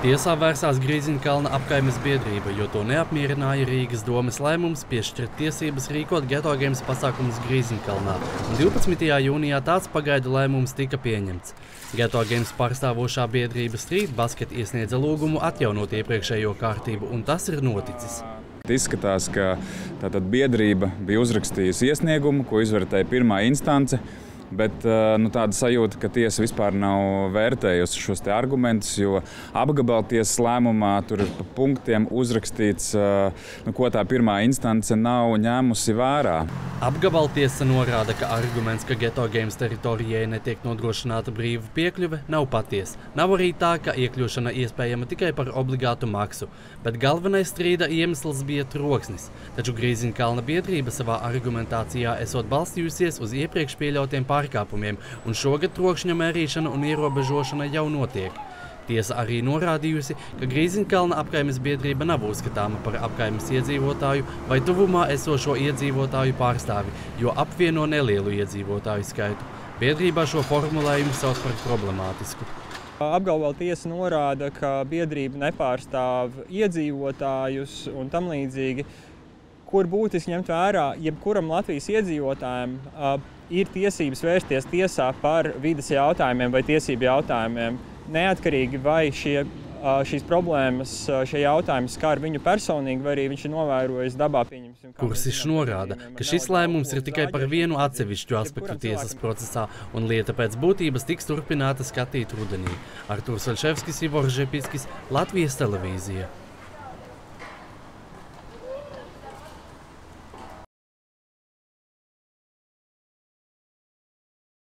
Tiesā vērsās Grīziņkalna apkaimes biedrība, jo to neapmierināja Rīgas domes lēmums piešķirt tiesības rīkot Geto Games pasākumus Grīziņkalnā, un 12. jūnijā tāds pagaidu lēmums tika pieņemts. Geto Games pārstāvošā biedrība Street Basket iesniedza lūgumu atjaunot iepriekšējo kārtību, un tas ir noticis. Izskatās, ka tātad biedrība bija uzrakstījusi iesniegumu, ko izvērtēja pirmā instance. Bet tāda sajūta, ka tiesa vispār nav vērtējusi šos argumentus, jo apgabaltiesas lēmumā tur ir pa punktiem uzrakstīts, ko tā pirmā instance nav ņēmusi vērā. Apgabaltiesa norāda, ka arguments, ka Geto Games teritorijai netiek nodrošināta brīva piekļuve, nav patiesa. Nav arī tā, ka iekļūšana iespējama tikai par obligātu maksu, bet galvenais strīda iemesls bija troksnis. Taču Grīziņkalna biedrība savā argumentācijā esot balstījusies uz iepriekš pieļautiem pārkāpumiem, un šogad trokšņa mērīšana un ierobežošana jau notiek. Tiesa arī norādījusi, ka Grīziņkalna apkaimes biedrība nav uzskatāma par apkaimes iedzīvotāju vai tuvumā esošo iedzīvotāju pārstāvi, jo apvieno nelielu iedzīvotāju skaitu. Biedrībā šo formulējumu sauc par problemātisku. Apgabaltiesa norāda, ka biedrība nepārstāv iedzīvotājus un tam līdzīgi, kur būtiski ņemt vērā jebkuram Latvijas iedzīvotājiem ir tiesības vērsties tiesā par vides jautājumiem vai tiesību jautājumiem. Neatkarīgi vai šīs problēmas, šie jautājumi skar viņu personīgi, vai arī viņš ir novērojis dabā pieņemsim. Kursišs norāda, ka šis lēmums ir tikai par vienu atsevišķu aspektu tiesas procesā, un lieta pēc būtības tiks turpināta skatīt rudenī. Artūrs Vaļševskis, Ivors Žepickis, Latvijas televīzija.